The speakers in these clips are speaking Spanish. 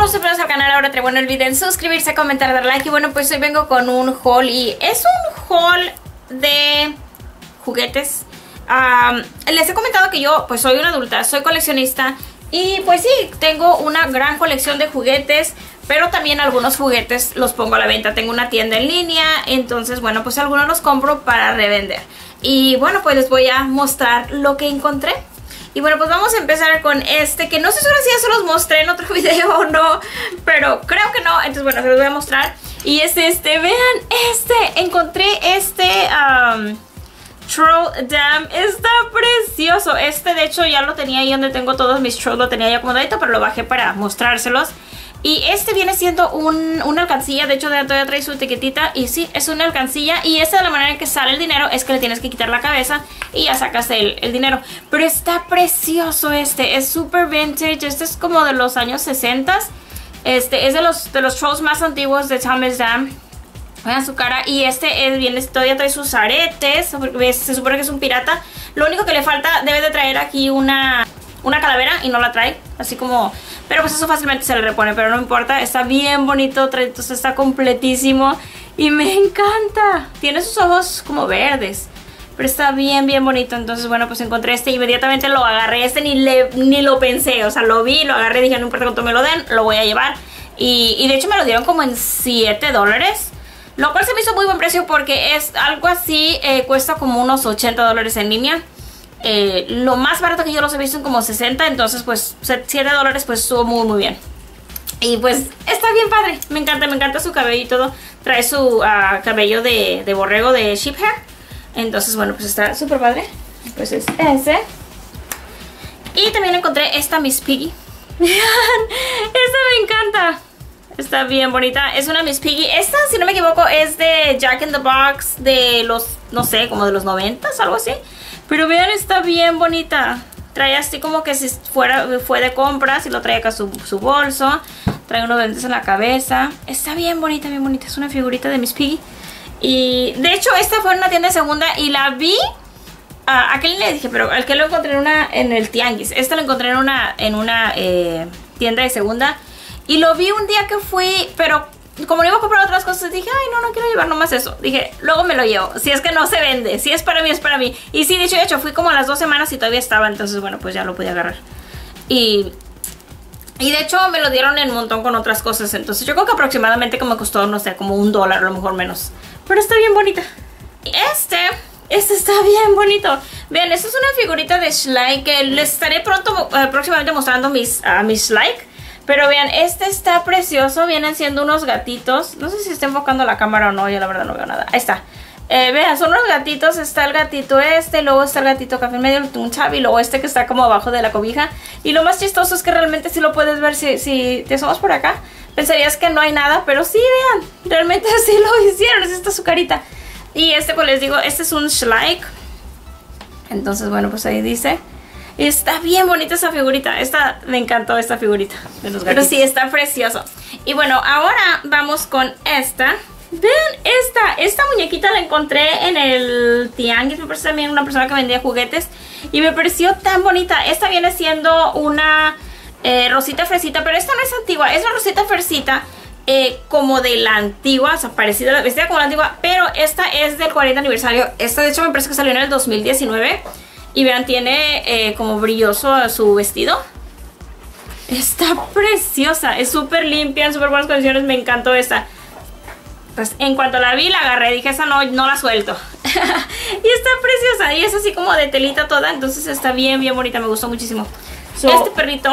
todos bienvenidos al canal. Ahora traigo, no olviden suscribirse, comentar, dar like. Y bueno, pues hoy vengo con un haul. Y es un haul de juguetes. Les he comentado que yo pues soy una adulta, soy coleccionista. Y pues sí, tengo una gran colección de juguetes, pero también algunos juguetes los pongo a la venta. Tengo una tienda en línea, entonces bueno, pues algunos los compro para revender. Y bueno, pues les voy a mostrar lo que encontré. Y bueno, pues vamos a empezar con este, que no sé si ya se los mostré en otro video o no, pero creo que no. Entonces bueno, se los voy a mostrar. Y es este, vean este, encontré este Troll Dam, está precioso. Este de hecho ya lo tenía ahí donde tengo todos mis trolls, lo tenía ya acomodadito, pero lo bajé para mostrárselos. Y este viene siendo una alcancilla, de hecho todavía trae su etiquetita. Y sí, es una alcancilla. Y esta, de la manera en que sale el dinero, es que le tienes que quitar la cabeza y ya sacas el dinero. Pero está precioso este, es súper vintage. Este es como de los años 60. Este es de los trolls más antiguos de Thomas Dam. Vean su cara. Y este viene, todavía trae sus aretes, porque se supone que es un pirata. Lo único que le falta, debe de traer aquí una calavera y no la trae, así como... Pero pues eso fácilmente se le repone, pero no importa. Está bien bonito, entonces está completísimo y me encanta. Tiene sus ojos como verdes, pero está bien bonito. Entonces bueno, pues encontré este, inmediatamente lo agarré. Este ni lo pensé, o sea, lo vi, lo agarré, dije no importa cuánto me lo den, lo voy a llevar. Y de hecho me lo dieron como en $7, lo cual se me hizo muy buen precio porque es algo así, cuesta como unos $80 en línea. Lo más barato que yo los he visto en como 60, entonces pues $7 pues estuvo muy bien. Y pues está bien padre, me encanta su cabello y todo. Trae su cabello de borrego, de sheep hair. Entonces bueno, pues está súper padre. Pues es ese. Y también encontré esta Miss Piggy. Vean, esta me encanta. Está bien bonita, es una Miss Piggy. Esta, si no me equivoco, es de Jack in the Box de los, no sé, como de los 90s, algo así. Pero vean, está bien bonita. Trae así como que si fue de compras y lo trae acá su bolso. Trae unos lentes en la cabeza. Está bien bonita, es una figurita de Miss Piggy. Y de hecho esta fue en una tienda de segunda y la vi. A aquel le dije, pero al que lo encontré en el tianguis. Esta lo encontré en una tienda de segunda. Y lo vi un día que fui, pero como no iba a comprar otras cosas, dije, ay, no quiero llevar nomás eso. Dije, luego me lo llevo, si es que no se vende. Si es para mí, es para mí. Y sí, de hecho, fui como a las 2 semanas y todavía estaba. Entonces, bueno, pues ya lo pude agarrar. Y de hecho me lo dieron en un montón con otras cosas. Entonces yo creo que aproximadamente como me costó, no sé, como $1, a lo mejor menos. Pero está bien bonita. Y este está bien bonito. Vean, esta es una figurita de Schleich que les estaré próximamente mostrando mis Schleich. Pero vean, este está precioso. Vienen siendo unos gatitos. No sé si está enfocando la cámara o no. Yo la verdad no veo nada. Ahí está. Vean, son unos gatitos. Está el gatito este. Luego está el gatito café en medio. Un chavi. Y luego este que está como abajo de la cobija. Y lo más chistoso es que realmente sí lo puedes ver. Si te asomas por acá, pensarías que no hay nada. Pero sí, vean. Realmente sí lo hicieron. Esta es su carita. Y este, pues les digo, este es un Schleich. Entonces, bueno, pues ahí dice. Está bien bonita esa figurita. Me encantó esta figurita de los gatitos. Pero sí, está precioso. Y bueno, ahora vamos con esta. Vean esta muñequita la encontré en el tianguis. Me parece también una persona que vendía juguetes. Y me pareció tan bonita. Esta viene siendo una rosita fresita. Pero esta no es antigua, es la rosita fresita. Como de la antigua, o sea, parecida, vestida como la antigua. Pero esta es del 40 aniversario. Esta de hecho me parece que salió en el 2019. Y vean, tiene como brilloso su vestido. Está preciosa. Es súper limpia, en súper buenas condiciones. Me encantó esta. Pues en cuanto la vi, la agarré. Dije, esa no la suelto. Y está preciosa. Y es así como de telita toda. Entonces está bien bonita. Me gustó muchísimo. Este perrito,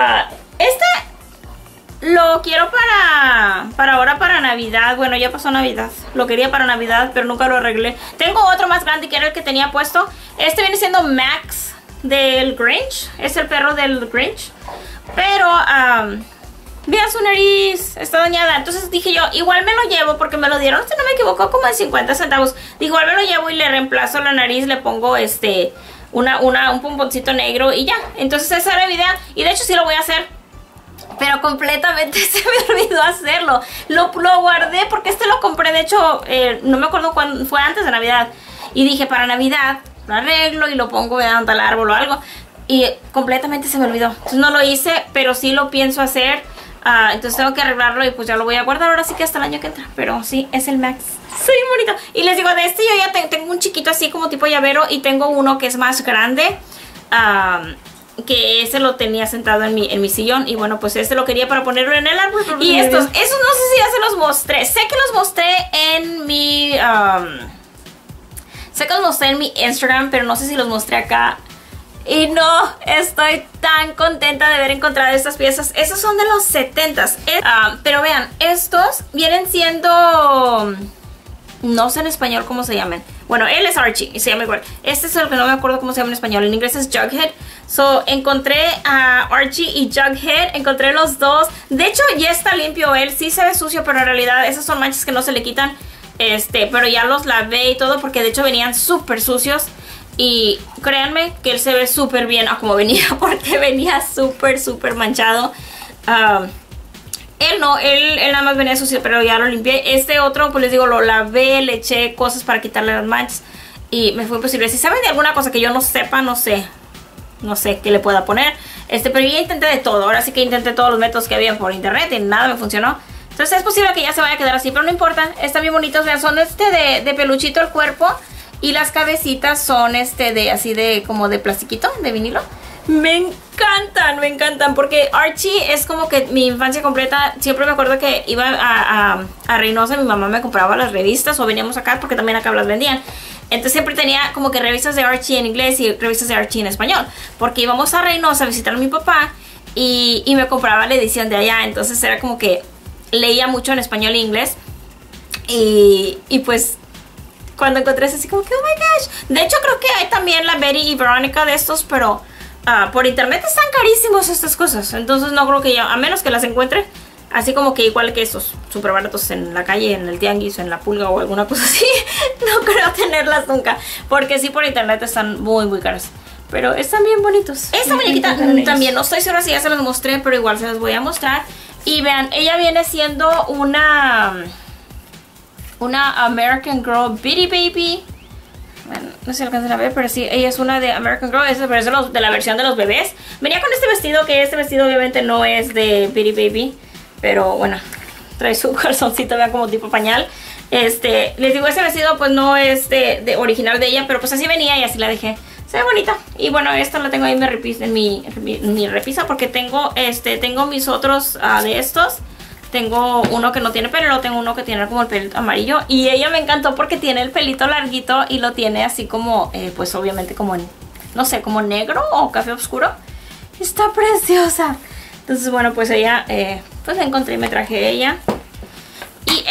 lo quiero para ahora, para Navidad. Bueno, ya pasó Navidad. Lo quería para Navidad, pero nunca lo arreglé. Tengo otro más grande que era el que tenía puesto. Este viene siendo Max del Grinch. Es el perro del Grinch. Pero, vean su nariz. Está dañada. Entonces dije yo, igual me lo llevo porque me lo dieron, si no me equivoco, como en 50 centavos. Dije, igual me lo llevo y le reemplazo la nariz. Le pongo un pomponcito negro y ya. Entonces esa era mi idea. Y de hecho sí lo voy a hacer. Pero completamente se me olvidó hacerlo. Lo guardé porque lo compré. De hecho, no me acuerdo cuándo. Fue antes de Navidad. Y dije, para Navidad lo arreglo y lo pongo ante el árbol o algo. Y completamente se me olvidó. Entonces no lo hice, pero sí lo pienso hacer. Entonces tengo que arreglarlo y pues ya lo voy a guardar ahora sí que hasta el año que entra. Pero sí, es el Max. Soy bonito. Y les digo, de este yo ya tengo un chiquito así como tipo llavero. Y tengo uno que es más grande. Que ese lo tenía sentado en mi sillón. Y bueno, pues este lo quería para ponerlo en el árbol. Y esos no sé si ya se los mostré. Sé que los mostré en mi... sé que los mostré en mi Instagram, pero no sé si los mostré acá. Y no, estoy tan contenta de haber encontrado estas piezas. Esos son de los 70s. Pero vean, estos vienen siendo... No sé en español cómo se llaman. Bueno, él es Archie y se llama igual. Este es el que no me acuerdo cómo se llama en español. En inglés es Jughead. So, encontré a Archie y Jughead. Encontré los dos. De hecho, ya está limpio él. Sí se ve sucio, pero en realidad esas son manchas que no se le quitan. Pero ya los lavé y todo porque de hecho venían súper sucios. Y créanme que él se ve súper bien a como venía, porque venía súper manchado. Él no, él nada más venía sucio, pero ya lo limpié. Este otro, pues les digo, lo lavé, le eché cosas para quitarle las manchas. Y me fue imposible. Si saben de alguna cosa que yo no sepa, no sé qué le pueda poner. Pero yo intenté de todo. Ahora sí que intenté todos los métodos que había por internet y nada me funcionó. Entonces es posible que ya se vaya a quedar así, pero no importa. Están bien bonitos, vean, son de peluchito el cuerpo. Y las cabecitas son así de como de plastiquito, de vinilo. Me encantan, porque Archie es como que mi infancia completa. Siempre me acuerdo que iba a Reynosa, mi mamá me compraba las revistas o veníamos acá porque también acá las vendían. Entonces siempre tenía como que revistas de Archie en inglés y revistas de Archie en español, porque íbamos a Reynosa a visitar a mi papá y me compraba la edición de allá. Entonces era como que leía mucho en español e inglés y pues... Cuando encontré eso, así como que, oh my gosh. De hecho, creo que hay también la Betty y Veronica de estos, pero por internet están carísimos estas cosas. Entonces no creo que yo, a menos que las encuentre, así como que igual que estos súper baratos en la calle, en el tianguis, en la pulga o alguna cosa así, no creo tenerlas nunca. Porque sí, por internet están muy caros. Pero están bien bonitos. Esta muñequita también, no estoy segura si ya se las mostré, pero igual se las voy a mostrar. Y vean, ella viene siendo una American Girl Bitty Baby. Bueno, no sé si alcanzan a ver, pero sí, ella es una de American Girl. Es de la versión de los bebés. Venía con este vestido, que este vestido obviamente no es de Bitty Baby, pero bueno, trae su calzoncito, vean, como tipo pañal. Les digo, ese vestido pues no es de original de ella, pero pues así venía y así la dejé. Se ve bonita. Y bueno, esta la tengo ahí en mi repisa, porque tengo mis otros de estos. Tengo uno que no tiene pelo, tengo uno que tiene como el pelito amarillo. Y ella me encantó porque tiene el pelito larguito y lo tiene así como, pues obviamente como en, no sé, como negro o café oscuro. Está preciosa. Entonces bueno, pues ella, pues la encontré y me traje ella. Y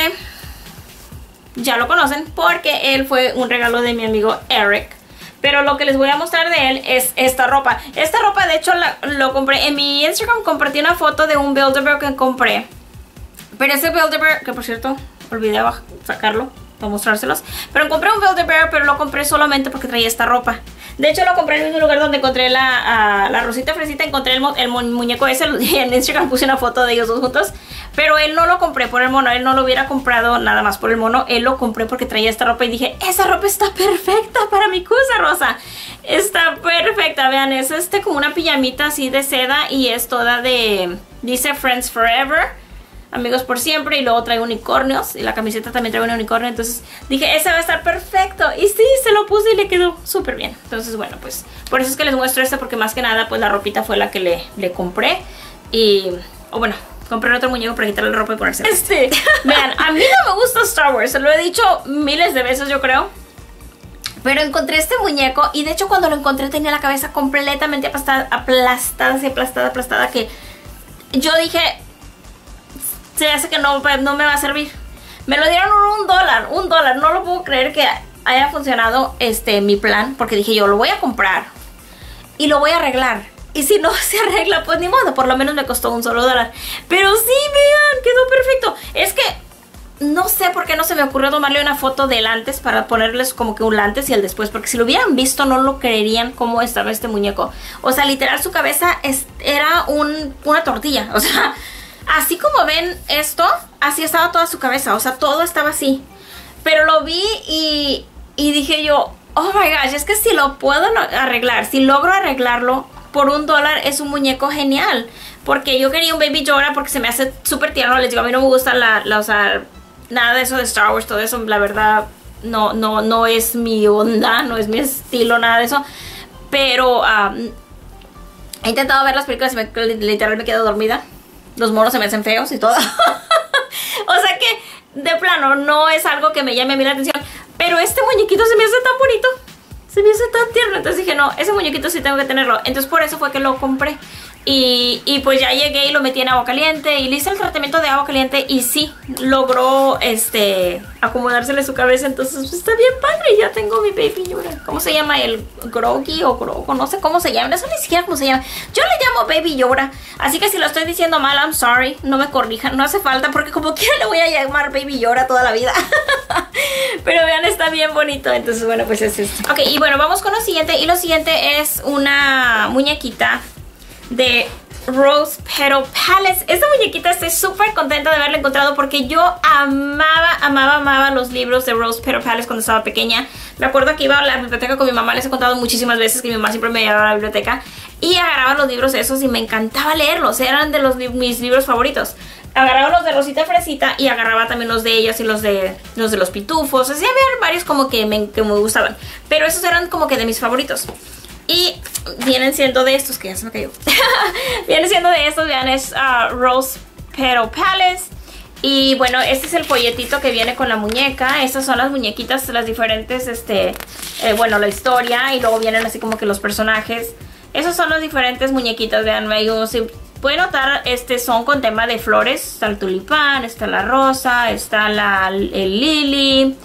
ya lo conocen porque él fue un regalo de mi amigo Eric. Pero lo que les voy a mostrar de él es esta ropa. Esta ropa de hecho lo compré en mi Instagram. Compartí una foto de un Build-A-Bear que compré. Pero ese Build-A-Bear, que por cierto olvidé sacarlo para mostrárselos. Pero compré un Build-A-Bear, pero lo compré solamente porque traía esta ropa. De hecho lo compré en el mismo lugar donde encontré la Rosita Fresita. Encontré el muñeco ese. En Instagram puse una foto de ellos dos juntos. Pero él no lo compré por el mono. Él no lo hubiera comprado nada más por el mono. Él lo compré porque traía esta ropa y dije, esa ropa está perfecta para mi cosa rosa. Está perfecta. Vean, es como una pijamita así de seda. Y es toda dice Friends Forever, amigos por siempre. Y luego trae unicornios. Y la camiseta también trae un unicornio. Entonces dije, ese va a estar perfecto. Y sí, se lo puse y le quedó súper bien. Entonces bueno, pues por eso es que les muestro porque más que nada pues la ropita fue la que le compré. Y, bueno, compré otro muñeco para quitarle la ropa y ponerse. Vean, a mí no me gusta Star Wars. Se lo he dicho miles de veces, yo creo. Pero encontré este muñeco. Y de hecho cuando lo encontré tenía la cabeza completamente aplastada. Que yo dije, se hace que no me va a servir. Me lo dieron $1. No lo puedo creer que haya funcionado mi plan. Porque dije, yo lo voy a comprar y lo voy a arreglar. Y si no se arregla, pues ni modo. Por lo menos me costó $1 solo. Pero sí, vean, quedó perfecto. Es que no sé por qué no se me ocurrió tomarle una foto del antes para ponerles como que un antes y el después. Porque si lo hubieran visto no lo creerían cómo estaba este muñeco. O sea, literal su cabeza era una tortilla. O sea, así como ven esto, así estaba toda su cabeza. O sea, todo estaba así. Pero lo vi y dije yo, oh my gosh, es que si lo puedo arreglar, si logro arreglarlo por $1 es un muñeco genial. porque yo quería un Baby Yoda porque se me hace súper tierno. Les digo, a mí no me gusta o sea, nada de eso de Star Wars, todo eso, la verdad, no es mi onda, no es mi estilo, nada de eso. Pero he intentado ver las películas y literal me quedo dormida. Los monos se me hacen feos y todo. O sea que, de plano, no es algo que me llame a mí la atención. Pero este muñequito se me hace tan bonito. Se me hace tan tierno. Entonces dije, no, ese muñequito sí tengo que tenerlo. Entonces por eso fue que lo compré. Y pues ya llegué y lo metí en agua caliente. Y le hice el tratamiento de agua caliente. Y sí, logró acomodársele su cabeza. Entonces pues, está bien padre. Ya tengo mi Baby Yoda. ¿Cómo se llama? El Grogi o Grogo. No sé cómo se llama. No sé ni siquiera cómo se llama. Yo le llamo Baby Yoda. Así que si lo estoy diciendo mal, I'm sorry. No me corrijan. No hace falta. Porque como quiera le voy a llamar Baby Yoda toda la vida. Pero vean, está bien bonito. Entonces bueno, pues es esto. Ok, y bueno, vamos con lo siguiente. Y lo siguiente es una muñequita de Rose Petal Palace. Esta muñequita estoy súper contenta de haberla encontrado porque yo amaba los libros de Rose Petal Palace cuando estaba pequeña. Me acuerdo que iba a la biblioteca con mi mamá, les he contado muchísimas veces que mi mamá siempre me llevaba a la biblioteca y agarraba los libros esos y me encantaba leerlos, eran de mis libros favoritos. Agarraba los de Rosita Fresita y agarraba también los de ellas y los de los pitufos. Así había varios como que me gustaban, pero esos eran como que de mis favoritos. Y vienen siendo de estos, que ya se me cayó. Vienen siendo de estos, vean, es Rose Petal Palace. Y bueno, este es el folletito que viene con la muñeca. Estas son las muñequitas, las diferentes, bueno, la historia. Y luego vienen así como que los personajes. Esos son las diferentes muñequitas, vean, si pueden notar, son con tema de flores. Está el tulipán, está la rosa, está el lily,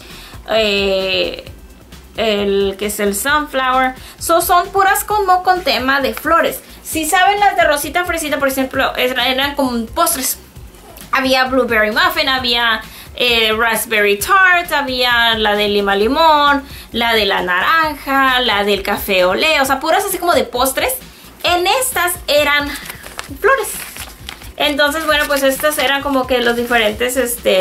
el que es el sunflower. Son puras como con tema de flores. Si saben, las de Rosita Fresita, por ejemplo, eran como postres. Había blueberry muffin, había raspberry tart, había la de lima limón, la de la naranja, la del café olé, o sea, puras así como de postres. En estas eran flores. Entonces, bueno, pues estas eran como que los diferentes,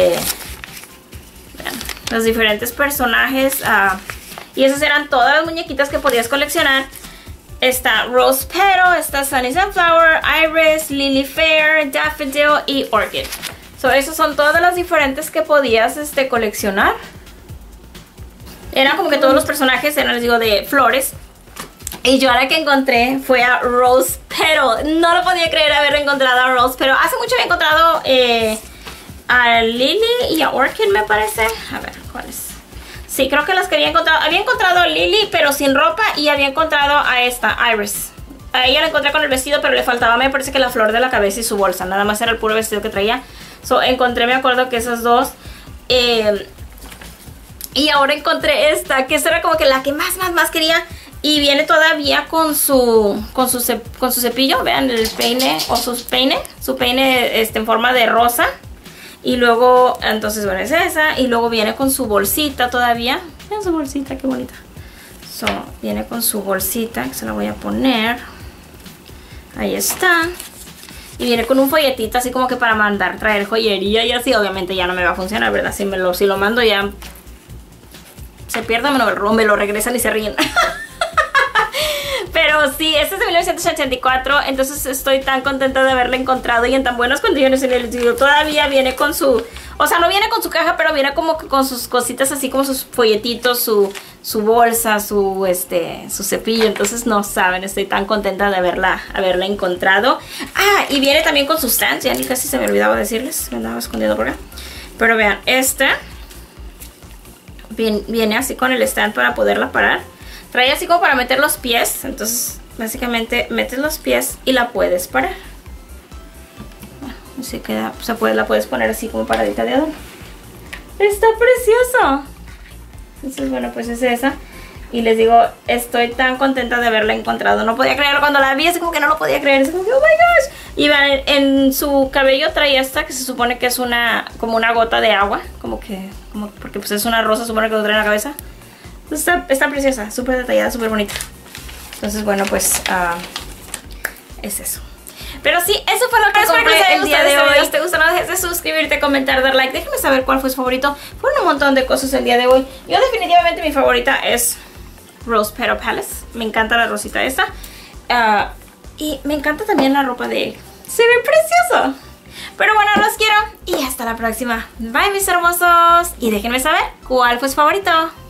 los diferentes personajes. Y esas eran todas las muñequitas que podías coleccionar. Está Rose Petal, está Sunny Sunflower, Iris, Lily Fair, Daffodil y Orchid. Esas son todas las diferentes que podías coleccionar. Eran como que todos los personajes eran, les digo, de flores. Y yo ahora que encontré fue a Rose Petal. No lo podía creer haber encontrado a Rose Petal. Hace mucho había encontrado a Lily y a Orchid, me parece. A ver, ¿cuál es? Sí, creo que las que había encontrado. Había encontrado a Lily, pero sin ropa. Y había encontrado a esta, Iris. A ella la encontré con el vestido, pero le faltaba, me parece que la flor de la cabeza y su bolsa. Nada más era el puro vestido que traía. Encontré, me acuerdo que esas dos. Y ahora encontré esta, que esta era como que la que más quería. Y viene todavía con su cepillo. Vean el peine o su peine en forma de rosa. Y luego, entonces, bueno, es esa. Y luego viene con su bolsita todavía. Vean su bolsita, qué bonita. Viene con su bolsita, que se la voy a poner. Ahí está. Y viene con un folletito así como que para mandar, traer joyería y así. Obviamente ya no me va a funcionar, ¿verdad? Si lo mando ya se pierde, me lo regresan y se ríen. Pero sí, este es de 1984, entonces estoy tan contenta de haberla encontrado y en tan buenas condiciones. En el video todavía viene con su... O sea, no viene con su caja, pero viene como que con sus cositas así como sus folletitos, su bolsa, su cepillo. Entonces no saben, estoy tan contenta de haberla encontrado. Ah, y viene también con sus stands, ya ni casi se me olvidaba decirles, me andaba escondiendo por acá. Pero vean, viene así con el stand para poderla parar. Trae así como para meter los pies. Entonces básicamente metes los pies y la puedes parar. Bueno, así queda, la puedes poner así como paradita de adorno. Está precioso. Entonces bueno, pues es esa. Y les digo, estoy tan contenta de haberla encontrado. No podía creerlo cuando la vi, así como que no lo podía creer. Es como que, oh my gosh. Y vean, en su cabello trae esta que se supone que es como una gota de agua. Porque pues es una rosa, supone que lo trae en la cabeza. Está preciosa, súper detallada, súper bonita. Entonces, bueno, pues es eso. Pero sí, eso fue lo que compré el día de hoy. Si te gustó, no dejes de suscribirte, comentar, dar like. Déjenme saber cuál fue su favorito. Fueron un montón de cosas el día de hoy. Yo definitivamente mi favorita es Rose Petal Palace. Me encanta la rosita esta. Y me encanta también la ropa de Se ve precioso. Pero bueno, los quiero y hasta la próxima. Bye, mis hermosos. Y déjenme saber cuál fue su favorito.